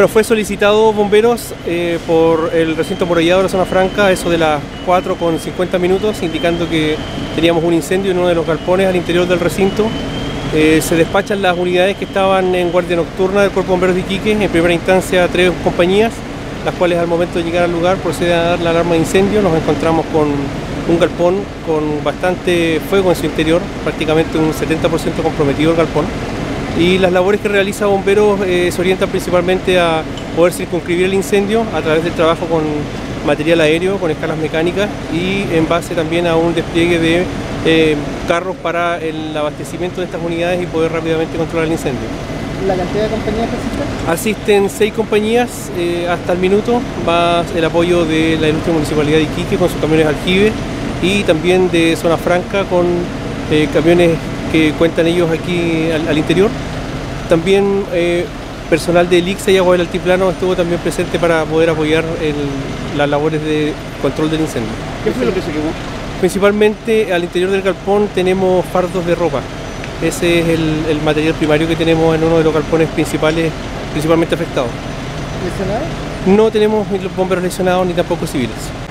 Bueno, fue solicitado bomberos por el recinto amurallado de la zona franca, eso de las 4:50 indicando que teníamos un incendio en uno de los galpones al interior del recinto. Se despachan las unidades que estaban en guardia nocturna del Cuerpo de Bomberos de Iquique, en primera instancia 3 compañías, las cuales al momento de llegar al lugar proceden a dar la alarma de incendio. Nos encontramos con un galpón con bastante fuego en su interior, prácticamente un 70% comprometido el galpón. Y las labores que realiza bomberos se orientan principalmente a poder circunscribir el incendio a través del trabajo con material aéreo, con escalas mecánicas y en base también a un despliegue de carros para el abastecimiento de estas unidades y poder rápidamente controlar el incendio. ¿La cantidad de compañías que asisten? Asisten 6 compañías hasta el minuto, más el apoyo de la Ilustre Municipalidad de Iquique con sus camiones aljibe y también de Zona Franca con camiones que cuentan ellos aquí al interior. También personal de Elixa y Agua del Altiplano estuvo también presente para poder apoyar las labores de control del incendio. ¿Qué fue lo que se quemó? Principalmente al interior del galpón tenemos fardos de ropa. Ese es el material primario que tenemos en uno de los galpones principalmente afectados. ¿Lesionados? No tenemos bomberos lesionados ni tampoco civiles.